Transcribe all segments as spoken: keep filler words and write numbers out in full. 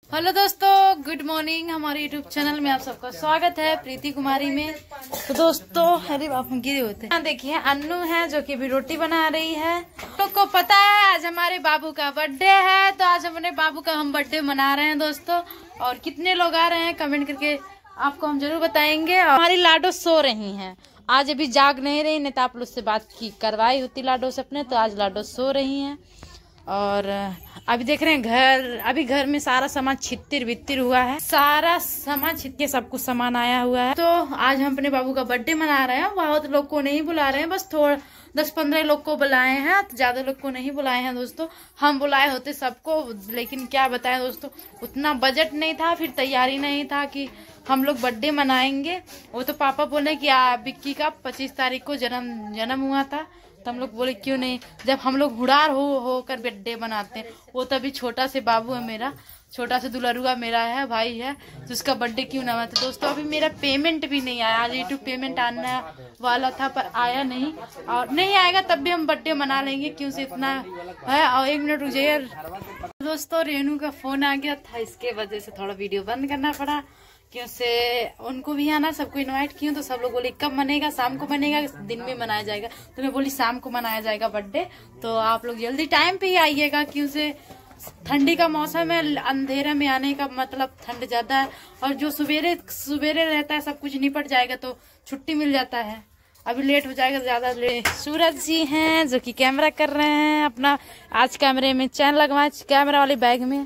Hello दोस्तों, good morning. हमारे YouTube channel में आप सबका स्वागत है, प्रीति कुमारी में। तो दोस्तों, अरे बाप गिरे होते हैं। देखिए अन्नू है जो कि अभी रोटी बना रही है। तो को पता है आज हमारे बाबू का बर्थडे है, तो आज अपने बाबू का हम बर्थडे मना रहे हैं दोस्तों। और कितने लोग आ रहे हैं कमेंट करके आपको हम जरूर बताएंगे। और हमारी लाडो सो रही है, आज अभी जाग नहीं रही, नहीं तो आप लोग से बात की करवाई होती लाडो से अपने। तो आज लाडो सो रही है। और अभी देख रहे हैं घर, अभी घर में सारा सामान छित्तिर बित्तिर हुआ है, सारा सामान छिटके सब कुछ सामान आया हुआ है। तो आज हम अपने बाबू का बर्थडे मना रहे हैं। बहुत लोग को नहीं बुला रहे हैं, बस थोड़ा दस पंद्रह लोग को बुलाए हैं, तो ज्यादा लोग को नहीं बुलाए हैं दोस्तों। हम बुलाए होते सबको, लेकिन क्या बताएं दोस्तों, उतना बजट नहीं था, फिर तैयारी नहीं था कि हम लोग बर्थडे मनाएंगे। वो तो पापा बोले कि बिक्की का पच्चीस तारीख को जन्म जन्म हुआ था, तो हम लोग बोले क्यों नहीं, जब हम लोग हुड़ार हो होकर बर्थडे बनाते हैं। वो तभी छोटा से बाबू है मेरा, छोटा से दुलरुआ मेरा है, भाई है, तो उसका बर्थडे क्यों ना मनाते दोस्तों। अभी मेरा पेमेंट भी नहीं आया, आज यूट्यूब पेमेंट आने वाला था पर आया नहीं, और नहीं आएगा तब भी हम बर्थडे मना लेंगे, क्यों से इतना है। और एक मिनट रुक जाइए दोस्तों, रेनू का फोन आ गया था, इसके वजह से थोड़ा वीडियो बंद करना पड़ा, क्यों से उनको भी आना, सबको इनवाइट किया। तो सब लोग बोले कब मनेगा, शाम को मनेगा, दिन में मनाया जाएगा। तो मैं बोली शाम को मनाया जाएगा बर्थडे, तो आप लोग जल्दी टाइम पे ही आइएगा, क्यों से ठंडी का मौसम है, अंधेरे में आने का मतलब ठंड ज्यादा है। और जो सवेरे सवेरे रहता है सब कुछ निपट जाएगा तो छुट्टी मिल जाता है, अभी लेट हो जाएगा ज्यादा लेट। सूरज जी हैं जो कि कैमरा कर रहे हैं अपना, आज कैमरे में चैन लगवाए कैमरा वाले बैग में।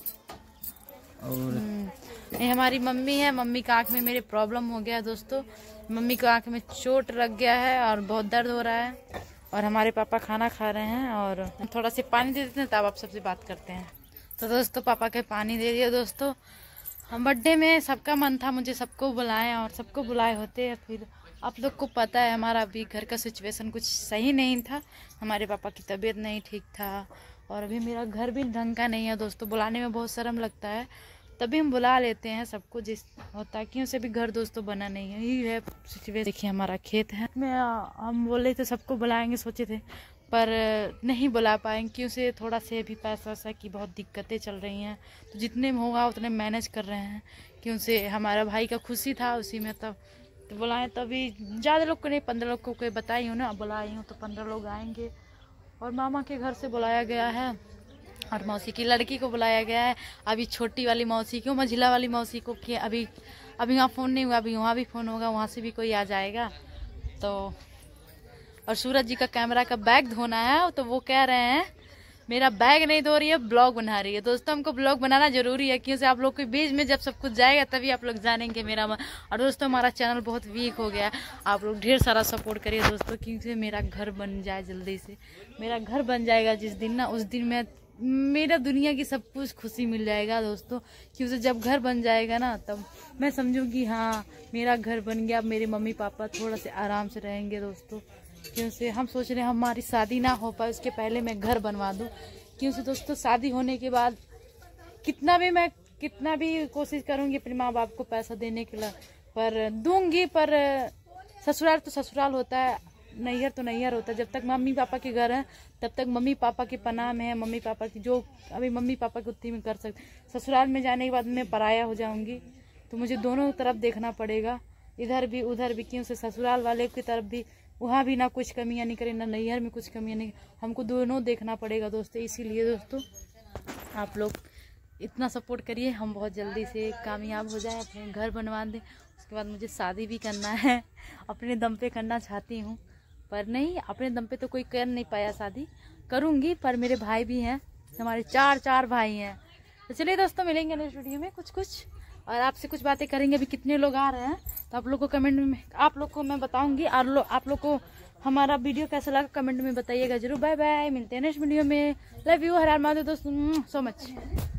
और ये हमारी मम्मी है, मम्मी का आंख में मेरे प्रॉब्लम हो गया है दोस्तों, मम्मी को आंख में चोट लग गया है और बहुत दर्द हो रहा है। और हमारे पापा खाना खा रहे हैं, और थोड़ा सा पानी दे देते हैं तब आप सबसे बात करते हैं। तो दोस्तों पापा के पानी दे दिया दोस्तों। हम बर्थडे में सबका मन था, मुझे सबको बुलाएं और सबको बुलाए होते हैं। फिर आप लोग को पता है हमारा अभी घर का सिचुएशन कुछ सही नहीं था, हमारे पापा की तबीयत नहीं ठीक था, और अभी मेरा घर भी ढंग का नहीं है दोस्तों। बुलाने में बहुत शर्म लगता है, तभी हम बुला लेते हैं सबको जिस होता है, क्यों से भी घर दोस्तों बना नहीं है, यही है सिचुएशन। देखिए हमारा खेत है, मैं हम बोले थे सबको बुलाएंगे सोचे थे, पर नहीं बुला पाएंगे, क्यों से थोड़ा से भी पैसा वैसा की बहुत दिक्कतें चल रही हैं। तो जितने में होगा उतने मैनेज कर रहे हैं, क्यों से हमारा भाई का खुशी था उसी में, तब तो बुलाएं। तभी ज़्यादा लोग को नहीं, पंद्रह लोग को कोई बताई हूँ ना, बुलाई हूँ तो पंद्रह लोग आएंगे। और मामा के घर से बुलाया गया है, और मौसी की लड़की को बुलाया गया है। अभी छोटी वाली मौसी को, मझिला वाली मौसी को कि अभी अभी वहाँ फ़ोन नहीं हुआ, अभी वहाँ भी फ़ोन होगा, वहाँ से भी कोई आ जाएगा। तो और सूरज जी का कैमरा का बैग धोना है, तो वो कह रहे हैं मेरा बैग नहीं धो रही है, ब्लॉग बना रही है। दोस्तों हमको ब्लॉग बनाना जरूरी है, क्योंकि आप लोग के बीच में जब सब कुछ जाएगा तभी आप लोग जानेंगे मेरा। और दोस्तों हमारा चैनल बहुत वीक हो गया है, आप लोग ढेर सारा सपोर्ट करिए दोस्तों, क्योंकि मेरा घर बन जाए जल्दी से। मेरा घर बन जाएगा जिस दिन ना, उस दिन मैं मेरा दुनिया की सब कुछ खुशी मिल जाएगा दोस्तों, क्योंकि जब घर बन जाएगा ना तब मैं समझूंगी हाँ मेरा घर बन गया। अब मेरे मम्मी पापा थोड़ा से आराम से रहेंगे दोस्तों, क्यों से हम सोच रहे हैं हमारी शादी ना हो पाए उसके पहले मैं घर बनवा दूं। क्यों से दोस्तों शादी होने के बाद कितना भी मैं कितना भी कोशिश करूंगी अपने माँ बाप को पैसा देने के लिए, पर दूंगी, पर ससुराल तो ससुराल होता है, नैहर तो नैहर होता है। जब तक मम्मी पापा के घर है तब तक मम्मी पापा के पनाह में है, मम्मी पापा की जो अभी मम्मी पापा की उतनी में कर सकते। ससुराल में जाने के बाद मैं पराया हो जाऊंगी, तो मुझे दोनों तरफ देखना पड़ेगा, इधर भी उधर भी, क्यों से ससुराल वाले की तरफ भी, वहाँ भी ना कुछ कमियाँ नहीं करें, ना नैहर में कुछ कमियाँ नहीं, हमको दोनों देखना पड़ेगा दोस्तों। इसीलिए दोस्तों आप लोग इतना सपोर्ट करिए, हम बहुत जल्दी से कामयाब हो जाए, अपने घर बनवा दें। उसके बाद मुझे शादी भी करना है, अपने दम पे करना चाहती हूँ, पर नहीं अपने दम पे तो कोई कर नहीं पाया, शादी करूँगी, पर मेरे भाई भी हैं, हमारे चार चार भाई हैं। तो चलिए दोस्तों मिलेंगे नेक्स्ट वीडियो में कुछ कुछ, और आपसे कुछ बातें करेंगे। अभी कितने लोग आ रहे हैं तो आप लोग को कमेंट में आप लोग को मैं बताऊंगी, और लो, आप लोग को हमारा वीडियो कैसा लगा कमेंट में बताइएगा जरूर। बाय बाय, मिलते हैं नेक्स्ट वीडियो में। लव यू, हर हर महादेव दोस्तों, सो मच।